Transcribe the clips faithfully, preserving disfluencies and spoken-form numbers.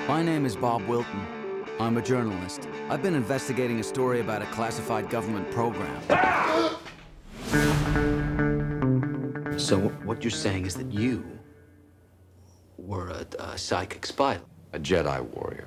My name is Bob Wilton. I'm a journalist. I've been investigating a story about a classified government program. So what you're saying is that you were a, a psychic spy? A Jedi warrior.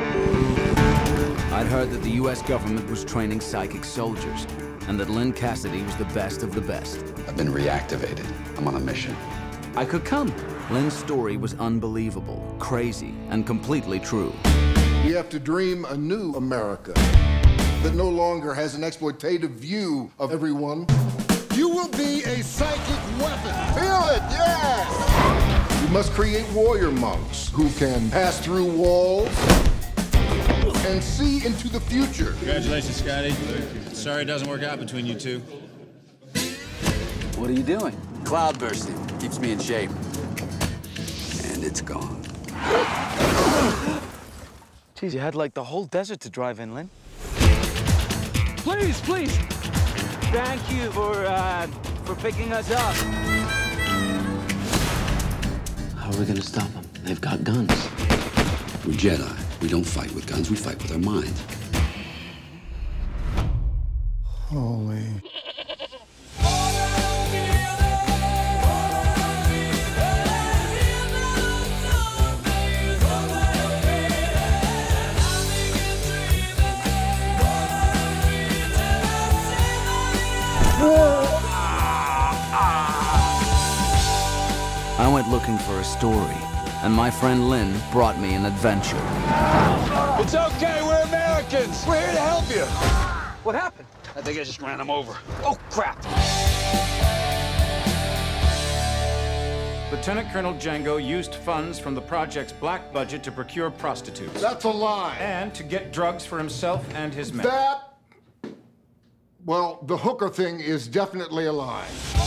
I'd heard that the U S government was training psychic soldiers, and that Lynn Cassidy was the best of the best. I've been reactivated. I'm on a mission. I could come. Lynn's story was unbelievable, crazy, and completely true. We have to dream a new America that no longer has an exploitative view of everyone. You will be a psychic weapon. Feel it, yes! You must create warrior monks who can pass through walls and see into the future. Congratulations, Scotty. Sorry it doesn't work out between you two. What are you doing? Cloud bursting. Keeps me in shape. And it's gone. Geez, you had like the whole desert to drive in, Lynn. Please, please. Thank you for, uh, for picking us up. How are we gonna stop them? They've got guns. We're Jedi. We don't fight with guns, we fight with our minds. Holy. I went looking for a story, and my friend Lynn brought me an adventure. It's okay, we're Americans. We're here to help you. What happened? I think I just ran him over. Oh, crap. Lieutenant Colonel Django used funds from the project's black budget to procure prostitutes. That's a lie. And to get drugs for himself and his men. That, well, the hooker thing is definitely a lie.